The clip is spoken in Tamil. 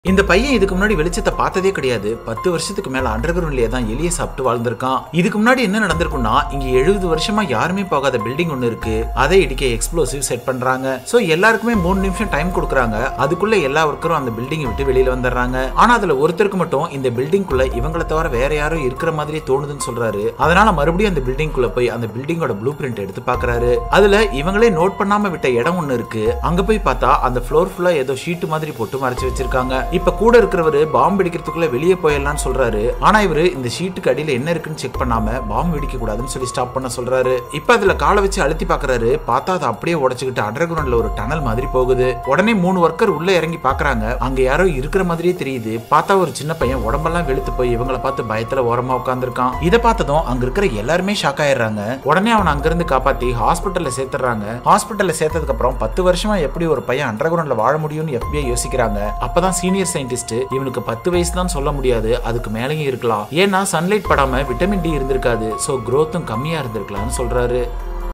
இந்த பையன் இதுக்கு முன்னாடி வெளிச்சத்தை பார்த்ததே கிடையாது. 10 வருஷத்துக்கு மேல அண்டர் கிரவுண்ட்லயே தான் எலிய சாப்பிட்டு வாழ்ந்திருக்கான். இதுக்கு முன்னாடி என்ன நடந்திருக்கும்னா, இங்க 70 வருஷமா யாருமே போகாத பில்டிங் ஒன்னு இருக்கு. அதை இடிக்க எக்ஸ்ப்ளோசிவ் செட் பண்றாங்க. சோ எல்லாருக்குமே 3 நிமிஷம் டைம் கொடுக்குறாங்க. அதுக்குள்ள எல்லா ஒர்க்கரும் அந்த பில்டிங்கை விட்டு வெளியில வந்துடுறாங்க. ஆனா அதுல ஒருத்தருக்கு மட்டும் இந்த பில்டிங்குள்ள இவங்களை தவிர வேற யாரும் இருக்கிற மாதிரியே தோணுதுன்னு சொல்றாரு. அதனால மறுபடியும் அந்த பில்டிங்குள்ள போய் அந்த பில்டிங்கோட ப்ளூ பிரிண்ட் எடுத்து பாக்குறாரு. அதுல இவங்களே நோட் பண்ணாம விட்ட இடம் ஒன்னு இருக்கு. அங்க போய் பார்த்தா அந்த ஃப்ளோர் ஃபுல்லா ஏதோ ஷீட் மாதிரி போட்டு மறைச்சு வச்சிருக்காங்க. இப்ப கூட இருக்கிறவரு பாம்பு வெடிக்கிறதுக்குள்ள வெளியே போயிடலாம்னு சொல்றாரு. ஆனா இவரு இந்த ஷீட்டுக்கு அடியில என்ன இருக்குன்னு செக் பண்ணாம பாம்பு வெடிக்க கூடாதுன்னு சொல்லி ஸ்டாப் பண்ண சொல்றாரு. இப்ப அதுல காலை வச்சு அழுத்தி பாக்குறாரு. பார்த்தா அதை அப்படியே உடைச்சுக்கிட்டு அண்டர் கிரவுண்ட்ல ஒரு டனல் மாதிரி போகுது. உடனே 3 ஒர்க்கர் உள்ள இறங்கி பாக்குறாங்க. அங்க யாரோ இருக்கிற மாதிரியே தெரியுது. பார்த்தா ஒரு சின்ன பையன் உடம்பெல்லாம் வெளுத்து போய் இவங்களை பார்த்து பயத்துல ஓரமா உட்கார்ந்துருக்கான். இதை பார்த்ததும் அங்க இருக்கிற எல்லாருமே ஷாக் ஆயிடுறாங்க. உடனே அவனை அங்கிருந்து காப்பாத்தி ஹாஸ்பிட்டல்ல சேர்த்துறாங்க. ஹாஸ்பிட்டல்ல சேர்த்ததுக்கு அப்புறம் 10 வருஷமா எப்படி ஒரு பையன் அண்டர் கிரவுண்ட்ல வாழ முடியும்னு FBI யோசிக்கிறாங்க. அப்பதான் சீனியர் சயின்டிஸ்ட் இவனுக்கு 10 வயசு தான் சொல்ல முடியாது, அதுக்கு மேலேயும் இருக்கலாம். ஏன்னா சன்லைட் படாம விட்டமின் டி இருந்திருக்காது. சோ growth கம்மியா இருந்திருக்கலாம்னு சொல்றாரு.